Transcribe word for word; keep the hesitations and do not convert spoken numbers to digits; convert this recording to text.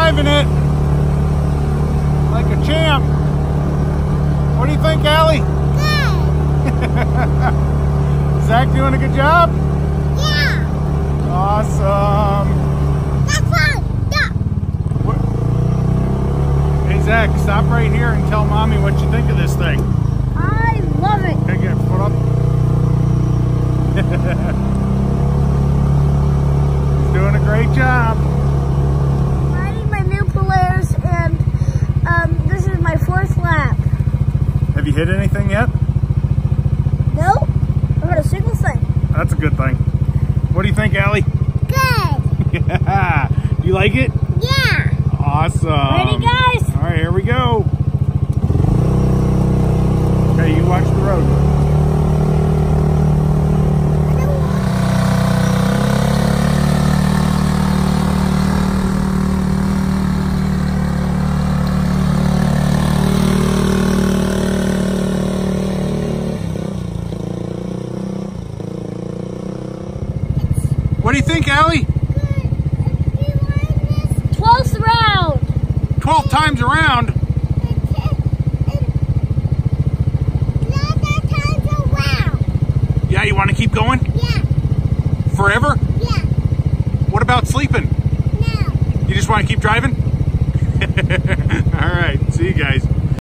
driving it like a champ. What do you think, Allie? Good. Zach doing a good job? Yeah. Awesome. That's fun. Stop. What? Hey, Zach, stop right here and tell Mommy what you think of this thing. I love it. Okay, get a foot up. He's doing a great job. I'm riding my new Polaris, and um, this is my fourth lap. Have you hit anything yet? No, I heard a single thing. That's a good thing. What do you think, Allie? Good. Yeah. You like it? Yeah. Awesome. Ready, guys? All right, here we go. Okay, you watch the road. What do you think, Allie? twelfth round. twelve times around? Yeah, you want to keep going? Yeah. Forever? Yeah. What about sleeping? No. You just want to keep driving? All right, see you guys.